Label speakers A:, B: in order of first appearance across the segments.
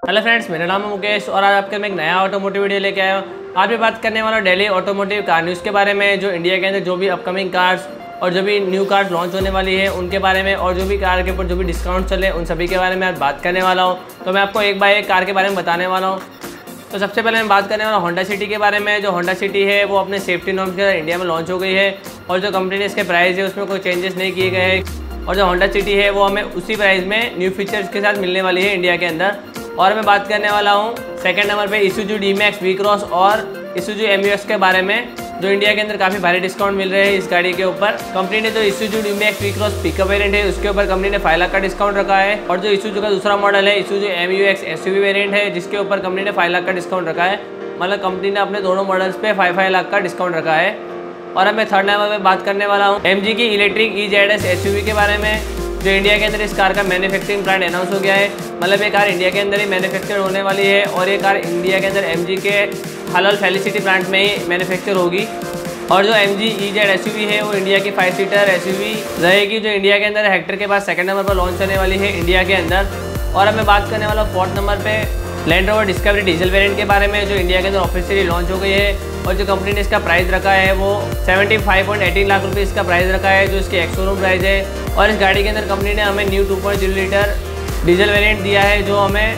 A: Hello friends, मेरा नाम है मुकेश और आज आपके मैं एक नया ऑटोमोटिव वीडियो लेके आया हूँ। आज मैं बात करने वाला हूँ डेली ऑटोमोटिव कार न्यूज़ के बारे में, जो इंडिया के अंदर जो भी अपकमिंग कार्स और जो भी न्यू कार्स लॉन्च होने वाली है उनके बारे में, और जो भी कार के ऊपर जो भी डिस्काउंट चले उन सभी के बारे में आज बात करने वाला हूँ। तो मैं आपको एक बाय एक कार के बारे में बताने वाला हूँ। तो सबसे पहले मैं बात करने वाला होंडा सिटी के बारे में। जो होंडा सिटी है वो अपने सेफ्टी नॉर्म्स के साथ इंडिया में लॉन्च हो गई है और जो कंपनी ने इसके प्राइस है उसमें कोई चेंजेस नहीं किए गए हैं। और जो होंडा सिटी है वो हमें उसी प्राइस में न्यू फीचर्स के साथ मिलने वाली है इंडिया के अंदर। और मैं बात करने वाला हूँ सेकंड नंबर पे इसूजू डी-मैक्स वी-क्रॉस और इसूजू एमयू-एक्स के बारे में, जो इंडिया के अंदर काफ़ी भारी डिस्काउंट मिल रहे हैं इस गाड़ी के ऊपर। कंपनी ने जो Isuzu D-Max V-Cross pickup variant है उसके ऊपर कंपनी ने 5 लाख का डिस्काउंट रखा है। और जो इसूजू का दूसरा मॉडल है इसूजू एमयू-एक्स एसयूवी वेरिएंट है जिसके ऊपर कंपनी ने 5 लाख का डिस्काउंट रखा है। मतलब कंपनी ने अपने दोनों मॉडल्स पे 5 लाख का डिस्काउंट रखा है। और अब मैं थर्ड नंबर पे बात करने वाला हूँ एमजी की इलेक्ट्रिक EZ-S एसयूवी के बारे में, जो इंडिया के अंदर इस कार का मैन्युफैक्चरिंग प्लांट अनाउंस हो गया है। मतलब ये कार इंडिया के अंदर ही मैन्युफैक्चर होने वाली है और ये कार इंडिया के अंदर एमजी के हलाल फेलिसिटी प्लांट में ही मैन्युफैक्चर होगी। और जो एमजी EZ एसयूवी है वो इंडिया की 5 सीटर एसयूवी रहेगी, जो इंडिया के अंदर हेक्टर के बाद सेकंड नंबर पर लॉन्च होने वाली है इंडिया के अंदर। और अब मैं बात करने वाला हूँ फोर्थ नंबर पे Land Rover Discovery diesel variant के बारे में, जो इंडिया के अंदर ऑफिशियली लॉन्च हो गई है। और जो कंपनी ने इसका प्राइस रखा है वो 75.18 लाख रुपये इसका प्राइस रखा है, जो इसकी एक्स-शोरूम प्राइस है। और इस गाड़ी के अंदर कंपनी ने हमें न्यू 2.0 लीटर डीजल वेरिएंट दिया है, जो हमें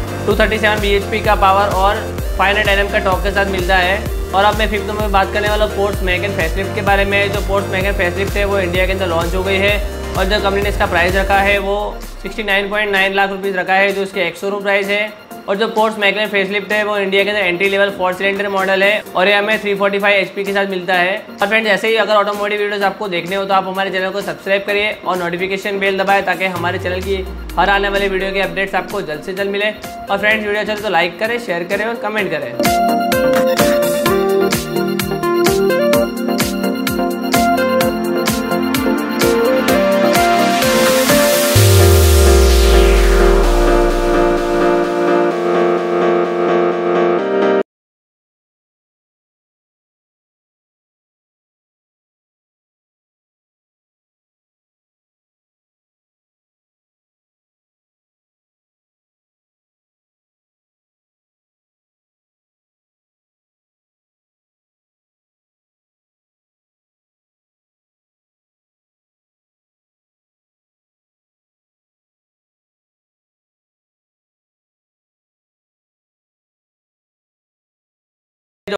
A: 237 bhp का पावर और 500 Nm का टॉर्क के साथ मिलता है। और अब मैं फिफ्थ नंबर में बात करने वाला हूँ पोर्ट्स मैगन फेसलिफ्ट के बारे में। जो पोर्ट्स मैगन फेसलिफ्ट है वो इंडिया के अंदर लॉन्च हो गई है और जो कंपनी ने इसका प्राइस रखा है वो 69.9 लाख रुपीज़ रखा है, जो इसकी एक्स-शोरूम प्राइस है। और जो पोर्ट्स मैगन फेसलिफ्ट है वो इंडिया के अंदर एंट्री लेवल 4 सिलेंडर मॉडल है और ये हमें 345 HP के साथ मिलता है। और फ्रेंड्स, ऐसे ही अगर ऑटोमोटिव वीडियोस आपको देखने हो तो आप हमारे चैनल को सब्सक्राइब करिए और नोटिफिकेशन बेल दबाएं ताकि हमारे चैनल की हर आने वाली वीडियो के अपडेट्स आपको जल्द से जल्द मिले। और फ्रेंड्स, वीडियो चले तो लाइक करें, शेयर करें और कमेंट करें।